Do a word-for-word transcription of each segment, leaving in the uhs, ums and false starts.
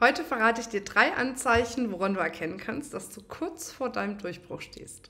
Heute verrate ich dir drei Anzeichen, woran du erkennen kannst, dass du kurz vor deinem Durchbruch stehst.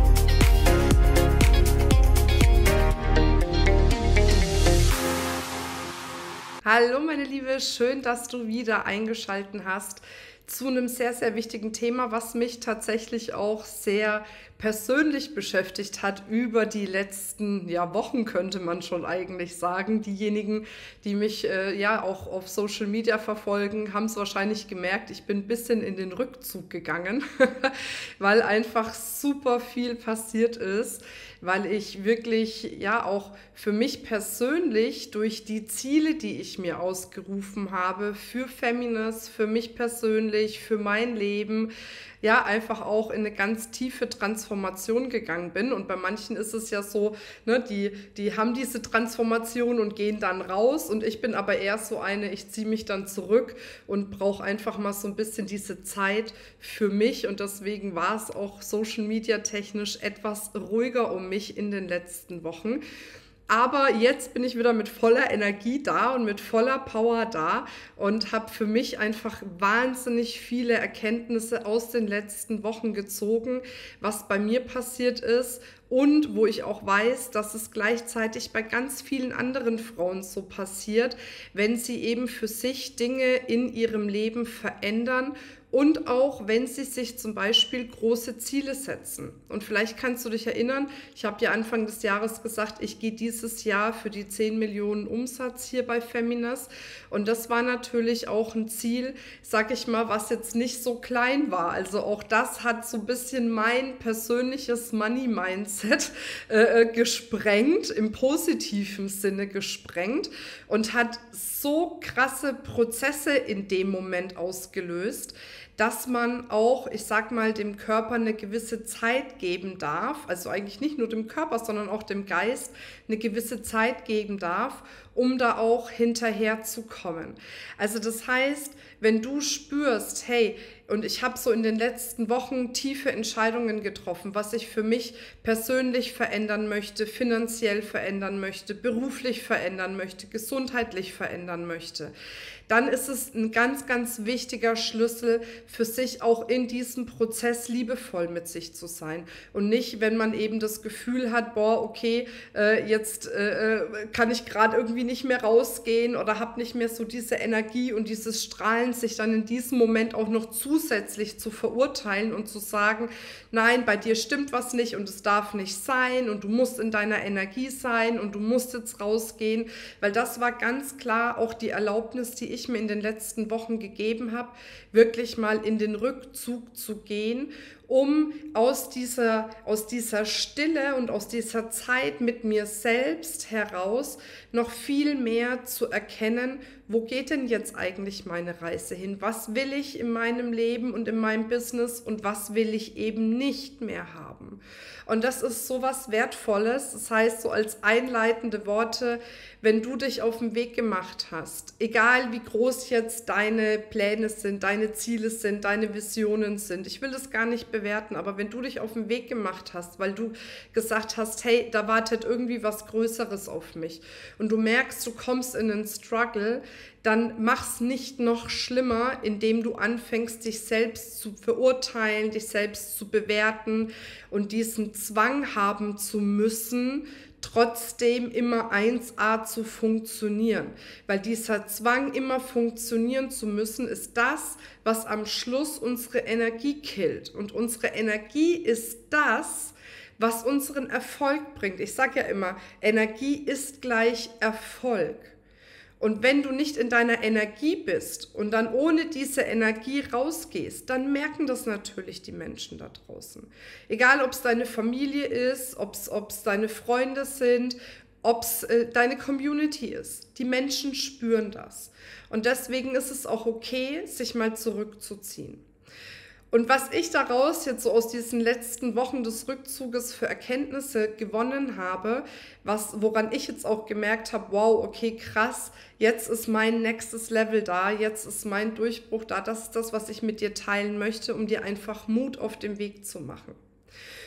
Hallo meine Liebe, schön, dass du wieder eingeschaltet hast zu einem sehr, sehr wichtigen Thema, was mich tatsächlich auch sehr persönlich beschäftigt hat über die letzten ja, Wochen, könnte man schon eigentlich sagen. Diejenigen, die mich äh, ja auch auf Social Media verfolgen, haben es wahrscheinlich gemerkt, ich bin ein bisschen in den Rückzug gegangen, weil einfach super viel passiert ist, weil ich wirklich ja auch für mich persönlich durch die Ziele, die ich mir ausgerufen habe, für Feminist, für mich persönlich, für mein Leben, ja, einfach auch in eine ganz tiefe Transformation gegangen bin. Und bei manchen ist es ja so, ne, die, die haben diese Transformation und gehen dann raus. Und ich bin aber eher so eine, ich ziehe mich dann zurück und brauche einfach mal so ein bisschen diese Zeit für mich. Und deswegen war es auch Social Media technisch etwas ruhiger um mich in den letzten Wochen. Aber jetzt bin ich wieder mit voller Energie da und mit voller Power da und habe für mich einfach wahnsinnig viele Erkenntnisse aus den letzten Wochen gezogen, was bei mir passiert ist und wo ich auch weiß, dass es gleichzeitig bei ganz vielen anderen Frauen so passiert, wenn sie eben für sich Dinge in ihrem Leben verändern. Und auch, wenn sie sich zum Beispiel große Ziele setzen. Und vielleicht kannst du dich erinnern, ich habe ja Anfang des Jahres gesagt, ich gehe dieses Jahr für die zehn Millionen Umsatz hier bei Feminas. Und das war natürlich auch ein Ziel, sag ich mal, was jetzt nicht so klein war. Also auch das hat so ein bisschen mein persönliches Money-Mindset äh, gesprengt, im positiven Sinne gesprengt und hat so krasse Prozesse in dem Moment ausgelöst, dass man auch, ich sag mal, dem Körper eine gewisse Zeit geben darf, also eigentlich nicht nur dem Körper, sondern auch dem Geist eine gewisse Zeit geben darf, um da auch hinterher zu kommen. Also das heißt, wenn du spürst, hey, und ich habe so in den letzten Wochen tiefe Entscheidungen getroffen, was ich für mich persönlich verändern möchte, finanziell verändern möchte, beruflich verändern möchte, gesundheitlich verändern möchte, dann ist es ein ganz, ganz wichtiger Schlüssel für sich auch in diesem Prozess liebevoll mit sich zu sein. Und nicht, wenn man eben das Gefühl hat, boah, okay, äh, jetzt äh, kann ich gerade irgendwie nicht mehr rausgehen oder habe nicht mehr so diese Energie und dieses Strahlen, sich dann in diesem Moment auch noch zusätzlich zu verurteilen und zu sagen, nein, bei dir stimmt was nicht und es darf nicht sein und du musst in deiner Energie sein und du musst jetzt rausgehen, weil das war ganz klar auch die Erlaubnis, die ich mir in den letzten Wochen gegeben habe, wirklich mal in den Rückzug zu gehen, um aus dieser, aus dieser Stille und aus dieser Zeit mit mir selbst heraus noch viel mehr zu erkennen, wo geht denn jetzt eigentlich meine Reise hin? Was will ich in meinem Leben und in meinem Business und was will ich eben nicht mehr haben? Und das ist so was Wertvolles. Das heißt, so als einleitende Worte, wenn du dich auf den Weg gemacht hast, egal wie groß jetzt deine Pläne sind, deine Ziele sind, deine Visionen sind, ich will das gar nicht bewerten, aber wenn du dich auf den Weg gemacht hast, weil du gesagt hast, hey, da wartet irgendwie was Größeres auf mich und du merkst, du kommst in einen Struggle, dann mach's nicht noch schlimmer, indem du anfängst, dich selbst zu verurteilen, dich selbst zu bewerten und diesen Zwang haben zu müssen, trotzdem immer eins a zu funktionieren. Weil dieser Zwang, immer funktionieren zu müssen, ist das, was am Schluss unsere Energie killt. Und unsere Energie ist das, was unseren Erfolg bringt. Ich sage ja immer, Energie ist gleich Erfolg. Und wenn du nicht in deiner Energie bist und dann ohne diese Energie rausgehst, dann merken das natürlich die Menschen da draußen. Egal, ob es deine Familie ist, ob es deine Freunde sind, ob es äh, deine Community ist. Die Menschen spüren das. Und deswegen ist es auch okay, sich mal zurückzuziehen. Und was ich daraus jetzt so aus diesen letzten Wochen des Rückzuges für Erkenntnisse gewonnen habe, was, woran ich jetzt auch gemerkt habe, wow, okay, krass, jetzt ist mein nächstes Level da, jetzt ist mein Durchbruch da, das ist das, was ich mit dir teilen möchte, um dir einfach Mut auf den Weg zu machen.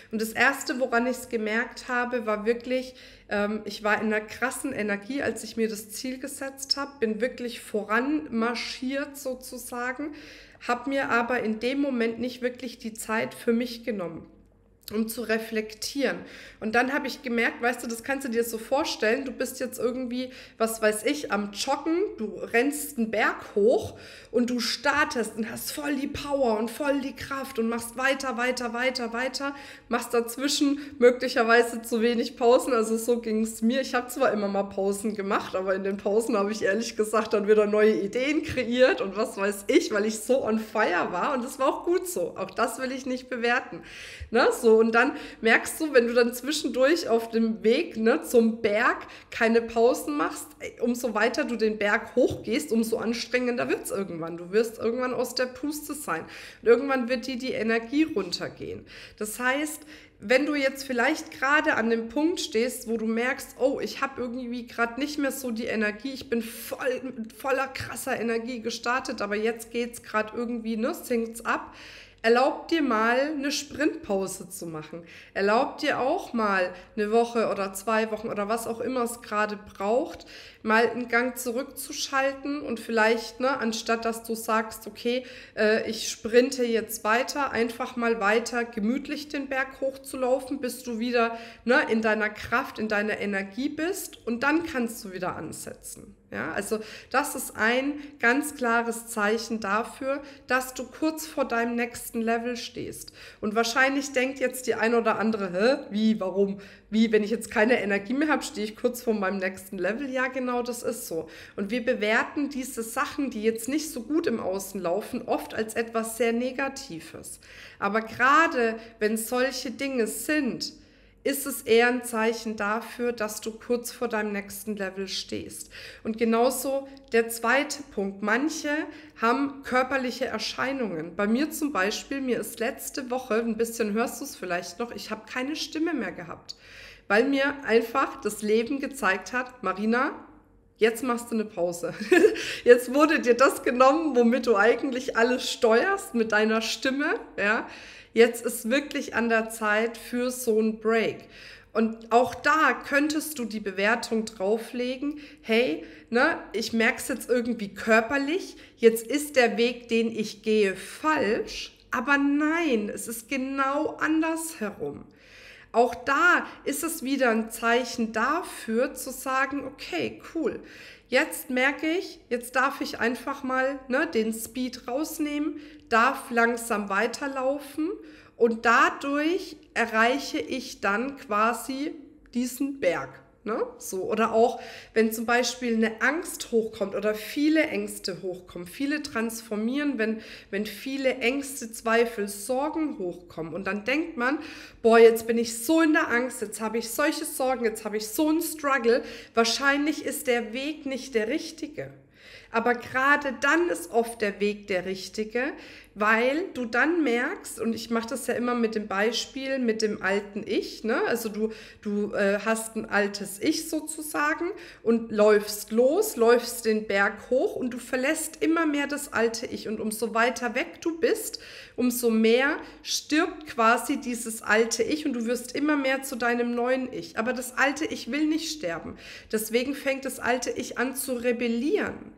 Und das Erste, woran ich es gemerkt habe, war wirklich, ähm, ich war in einer krassen Energie, als ich mir das Ziel gesetzt habe, bin wirklich voran marschiert sozusagen, habe mir aber in dem Moment nicht wirklich die Zeit für mich genommen, um zu reflektieren. Und dann habe ich gemerkt, weißt du, das kannst du dir so vorstellen, du bist jetzt irgendwie, was weiß ich, am Joggen, du rennst einen Berg hoch und du startest und hast voll die Power und voll die Kraft und machst weiter, weiter, weiter, weiter, machst dazwischen möglicherweise zu wenig Pausen, also so ging es mir. Ich habe zwar immer mal Pausen gemacht, aber in den Pausen habe ich ehrlich gesagt dann wieder neue Ideen kreiert und was weiß ich, weil ich so on fire war und das war auch gut so. Auch das will ich nicht bewerten. Ne, so, und dann merkst du, wenn du dann zwischendurch auf dem Weg, ne, zum Berg keine Pausen machst, umso weiter du den Berg hochgehst, umso anstrengender wird es irgendwann. Du wirst irgendwann aus der Puste sein. Und irgendwann wird dir die Energie runtergehen. Das heißt, wenn du jetzt vielleicht gerade an dem Punkt stehst, wo du merkst, oh, ich habe irgendwie gerade nicht mehr so die Energie, ich bin voll, mit voller krasser Energie gestartet, aber jetzt geht es gerade irgendwie, ne, sinkt's ab. Erlaub dir mal eine Sprintpause zu machen. Erlaub dir auch mal eine Woche oder zwei Wochen oder was auch immer es gerade braucht, mal einen Gang zurückzuschalten und vielleicht, ne, anstatt dass du sagst, okay, äh, ich sprinte jetzt weiter, einfach mal weiter gemütlich den Berg hochzulaufen, bis du wieder, ne, in deiner Kraft, in deiner Energie bist und dann kannst du wieder ansetzen. Ja, also das ist ein ganz klares Zeichen dafür, dass du kurz vor deinem nächsten Level stehst. Und wahrscheinlich denkt jetzt die ein oder andere, hä, wie, warum, wie, wenn ich jetzt keine Energie mehr habe, stehe ich kurz vor meinem nächsten Level. Ja, genau, das ist so. Und wir bewerten diese Sachen, die jetzt nicht so gut im Außen laufen, oft als etwas sehr Negatives. Aber gerade wenn solche Dinge sind, ist es eher ein Zeichen dafür, dass du kurz vor deinem nächsten Level stehst. Und genauso der zweite Punkt. Manche haben körperliche Erscheinungen. Bei mir zum Beispiel, mir ist letzte Woche, ein bisschen hörst du es vielleicht noch, ich habe keine Stimme mehr gehabt, weil mir einfach das Leben gezeigt hat, Marina, jetzt machst du eine Pause. Jetzt wurde dir das genommen, womit du eigentlich alles steuerst mit deiner Stimme, ja. Jetzt ist wirklich an der Zeit für so einen Break. Und auch da könntest du die Bewertung drauflegen, hey, ne, ich merke es jetzt irgendwie körperlich, jetzt ist der Weg, den ich gehe, falsch, aber nein, es ist genau andersherum. Auch da ist es wieder ein Zeichen dafür, zu sagen, okay, cool, jetzt merke ich, jetzt darf ich einfach mal, ne, den Speed rausnehmen, darf langsam weiterlaufen und dadurch erreiche ich dann quasi diesen Berg. Ne? So, oder auch, wenn zum Beispiel eine Angst hochkommt oder viele Ängste hochkommen, viele transformieren, wenn, wenn viele Ängste, Zweifel, Sorgen hochkommen und dann denkt man, boah, jetzt bin ich so in der Angst, jetzt habe ich solche Sorgen, jetzt habe ich so einen Struggle, wahrscheinlich ist der Weg nicht der richtige. Aber gerade dann ist oft der Weg der richtige, weil du dann merkst, und ich mache das ja immer mit dem Beispiel mit dem alten Ich, ne? Also du, du äh, hast ein altes Ich sozusagen und läufst los, läufst den Berg hoch und du verlässt immer mehr das alte Ich. Und umso weiter weg du bist, umso mehr stirbt quasi dieses alte Ich und du wirst immer mehr zu deinem neuen Ich. Aber das alte Ich will nicht sterben. Deswegen fängt das alte Ich an zu rebellieren.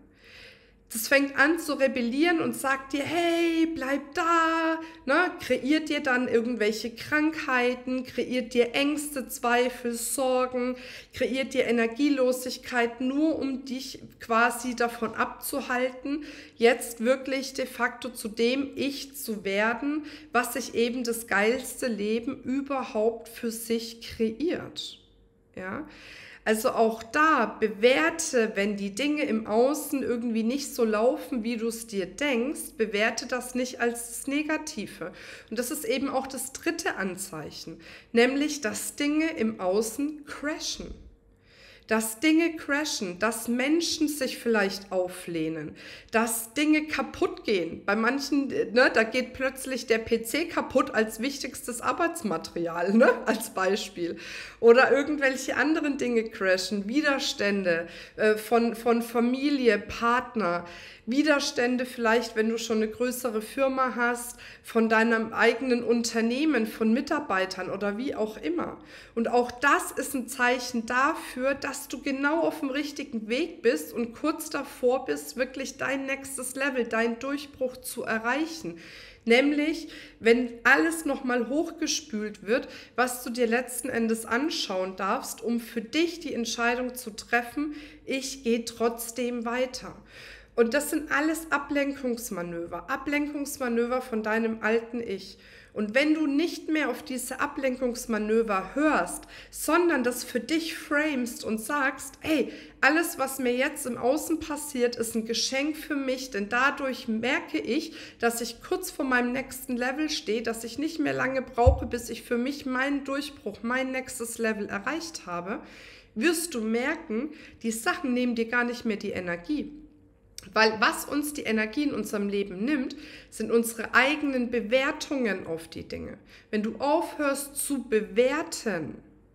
Das fängt an zu rebellieren und sagt dir, hey, bleib da, ne? Kreiert dir dann irgendwelche Krankheiten, kreiert dir Ängste, Zweifel, Sorgen, kreiert dir Energielosigkeit, nur um dich quasi davon abzuhalten, jetzt wirklich de facto zu dem Ich zu werden, was sich eben das geilste Leben überhaupt für sich kreiert. Ja? Also auch da bewerte, wenn die Dinge im Außen irgendwie nicht so laufen, wie du es dir denkst, bewerte das nicht als das Negative. Und das ist eben auch das dritte Anzeichen, nämlich dass Dinge im Außen crashen. dass Dinge crashen, dass Menschen sich vielleicht auflehnen, dass Dinge kaputt gehen. Bei manchen, ne, da geht plötzlich der P C kaputt als wichtigstes Arbeitsmaterial, ne, als Beispiel. Oder irgendwelche anderen Dinge crashen, Widerstände äh, von, von Familie, Partner, Widerstände vielleicht, wenn du schon eine größere Firma hast, von deinem eigenen Unternehmen, von Mitarbeitern oder wie auch immer. Und auch das ist ein Zeichen dafür, dass du genau auf dem richtigen Weg bist und kurz davor bist, wirklich dein nächstes Level, deinen Durchbruch zu erreichen. Nämlich, wenn alles nochmal hochgespült wird, was du dir letzten Endes anschauen darfst, um für dich die Entscheidung zu treffen, ich gehe trotzdem weiter. Und das sind alles Ablenkungsmanöver, Ablenkungsmanöver von deinem alten Ich. Und wenn du nicht mehr auf diese Ablenkungsmanöver hörst, sondern das für dich framest und sagst, ey, alles, was mir jetzt im Außen passiert, ist ein Geschenk für mich, denn dadurch merke ich, dass ich kurz vor meinem nächsten Level stehe, dass ich nicht mehr lange brauche, bis ich für mich meinen Durchbruch, mein nächstes Level erreicht habe, wirst du merken, die Sachen nehmen dir gar nicht mehr die Energie. Weil was uns die Energie in unserem Leben nimmt, sind unsere eigenen Bewertungen auf die Dinge. Wenn du aufhörst zu bewerten,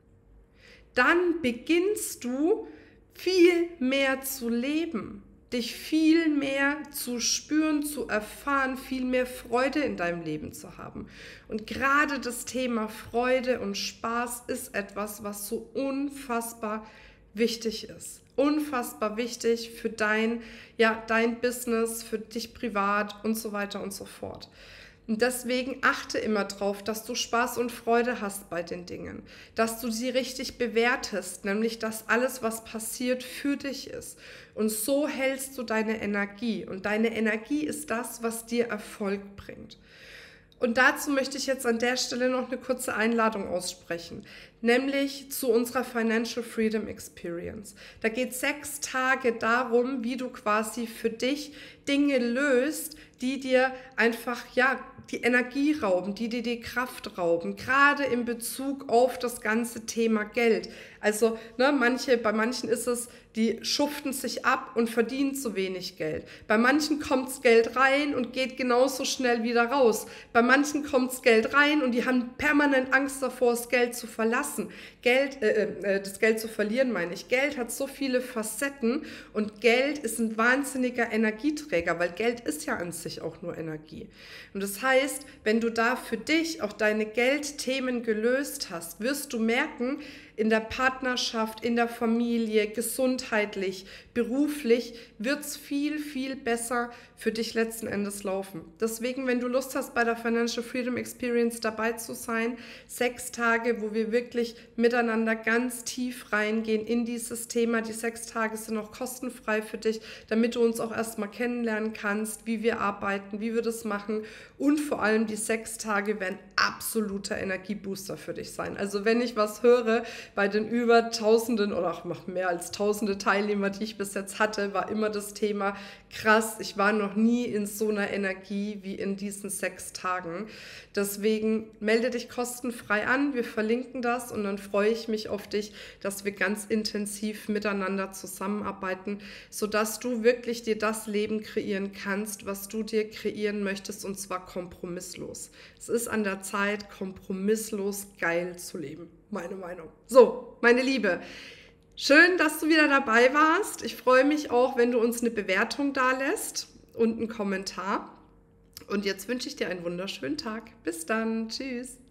dann beginnst du viel mehr zu leben, dich viel mehr zu spüren, zu erfahren, viel mehr Freude in deinem Leben zu haben. Und gerade das Thema Freude und Spaß ist etwas, was so unfassbar wichtig ist. Unfassbar wichtig für dein, ja, dein Business, für dich privat und so weiter und so fort. Und deswegen achte immer drauf, dass du Spaß und Freude hast bei den Dingen, dass du sie richtig bewertest, nämlich dass alles, was passiert, für dich ist. Und so hältst du deine Energie. Und deine Energie ist das, was dir Erfolg bringt. Und dazu möchte ich jetzt an der Stelle noch eine kurze Einladung aussprechen, nämlich zu unserer Financial Freedom Experience. Da geht es sechs Tage darum, wie du quasi für dich Dinge löst, die dir einfach, ja, die Energie rauben, die dir die Kraft rauben, gerade in Bezug auf das ganze Thema Geld. Also ne, manche, bei manchen ist es, die schuften sich ab und verdienen zu wenig Geld. Bei manchen kommt das Geld rein und geht genauso schnell wieder raus. Bei manchen kommt das Geld rein und die haben permanent Angst davor, das Geld zu verlassen. Geld, äh, äh, das Geld zu verlieren, meine ich. Geld hat so viele Facetten und Geld ist ein wahnsinniger Energieträger, weil Geld ist ja an sich auch nur Energie. Und das heißt, wenn du da für dich auch deine Geldthemen gelöst hast, wirst du merken, in der Partnerschaft, in der Familie, gesundheitlich, beruflich wird es viel, viel besser für dich letzten Endes laufen. Deswegen, wenn du Lust hast, bei der Financial Freedom Experience dabei zu sein, sechs Tage, wo wir wirklich miteinander ganz tief reingehen in dieses Thema. Die sechs Tage sind auch kostenfrei für dich, damit du uns auch erstmal kennenlernen kannst, wie wir arbeiten, wie wir das machen. Und vor allem die sechs Tage werden absoluter Energiebooster für dich sein. Also wenn ich was höre, bei den über Tausenden oder auch noch mehr als Tausende Teilnehmer, die ich bis jetzt hatte, war immer das Thema, krass, ich war noch nie in so einer Energie wie in diesen sechs Tagen. Deswegen melde dich kostenfrei an, wir verlinken das und dann freue ich mich auf dich, dass wir ganz intensiv miteinander zusammenarbeiten, sodass du wirklich dir das Leben kreieren kannst, was du dir kreieren möchtest, und zwar kompromisslos. Es ist an der Zeit, kompromisslos geil zu leben. Meine Meinung. So, meine Liebe, schön, dass du wieder dabei warst. Ich freue mich auch, wenn du uns eine Bewertung dalässt und einen Kommentar. Und jetzt wünsche ich dir einen wunderschönen Tag. Bis dann. Tschüss.